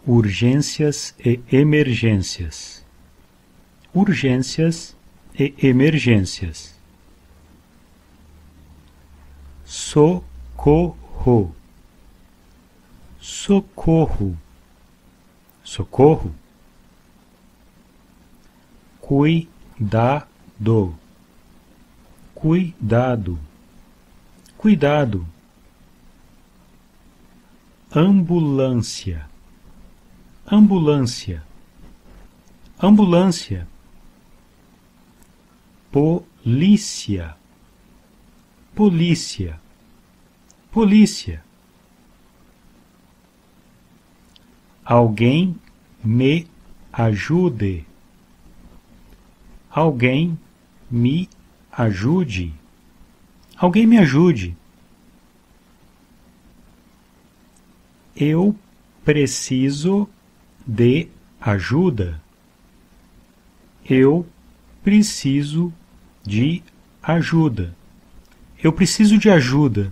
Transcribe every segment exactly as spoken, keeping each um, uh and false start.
urgências e emergências, urgências e emergências. Socorro, socorro, socorro. Cuidado, cuidado, cuidado. Ambulância, ambulância, ambulância. Polícia, polícia, polícia. Alguém me ajude, alguém me ajude, alguém me ajude. Eu preciso de ajuda. Eu preciso de ajuda. Eu preciso de ajuda.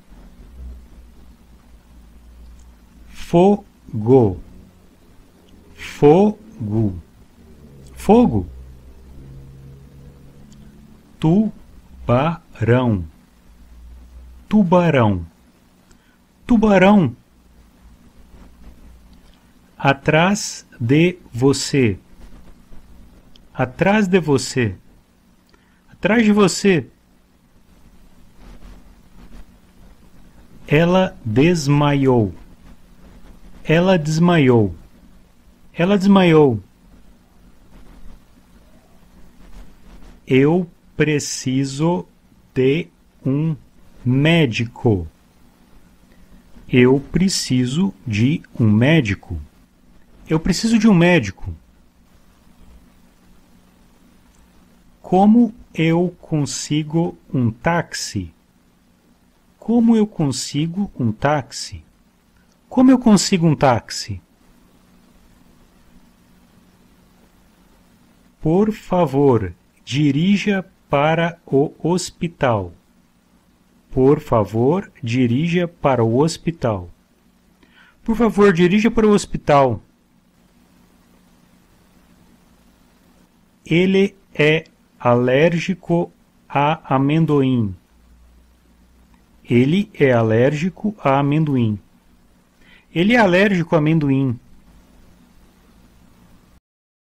Fogo, fogo, fogo. Tubarão, tubarão, tubarão. Atrás de você, atrás de você, atrás de você. Ela desmaiou, ela desmaiou, ela desmaiou. Eu preciso de um médico. Eu preciso de um médico. Eu preciso de um médico. Como eu consigo um táxi? Como eu consigo um táxi? Como eu consigo um táxi? Por favor, dirija para o hospital. Por favor, dirija para o hospital. Por favor, dirija para o hospital. Ele é alérgico a amendoim. Ele é alérgico a amendoim. Ele é alérgico a amendoim.